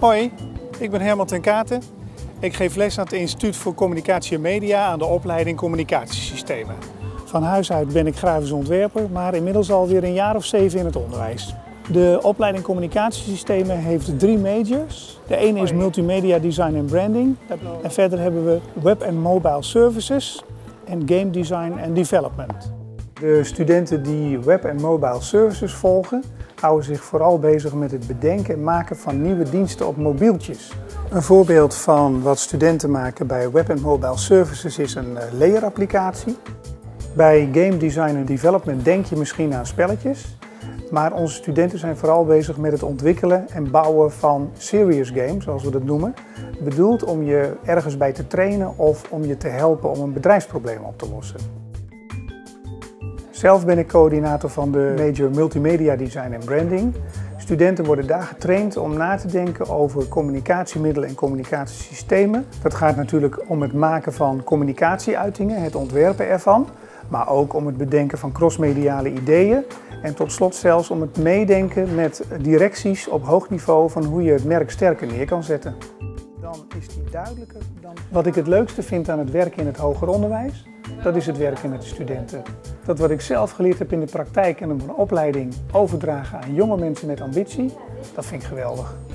Hoi, ik ben Herman ten Katen. Ik geef les aan het Instituut voor Communicatie en Media aan de opleiding Communicatiesystemen. Van huis uit ben ik grafisch ontwerper, maar inmiddels alweer een jaar of 7 in het onderwijs. De opleiding Communicatiesystemen heeft 3 majors. De ene is Multimedia Design en Branding. En verder hebben we Web en Mobile Services en Game Design en Development. De studenten die Web en Mobile Services volgen, houden zich vooral bezig met het bedenken en maken van nieuwe diensten op mobieltjes. Een voorbeeld van wat studenten maken bij Web en Mobile Services is een leerapplicatie. Bij Game Design en Development denk je misschien aan spelletjes, maar onze studenten zijn vooral bezig met het ontwikkelen en bouwen van serious games, zoals we dat noemen. Bedoeld om je ergens bij te trainen of om je te helpen om een bedrijfsprobleem op te lossen. Zelf ben ik coördinator van de major Multimedia Design en Branding. Studenten worden daar getraind om na te denken over communicatiemiddelen en communicatiesystemen. Dat gaat natuurlijk om het maken van communicatieuitingen, het ontwerpen ervan, maar ook om het bedenken van crossmediale ideeën en tot slot zelfs om het meedenken met directies op hoog niveau van hoe je het merk sterker neer kan zetten. Dan is die duidelijker dan... Wat ik het leukste vind aan het werken in het hoger onderwijs, dat is het werken met de studenten. Dat wat ik zelf geleerd heb in de praktijk en op een opleiding overdragen aan jonge mensen met ambitie, dat vind ik geweldig.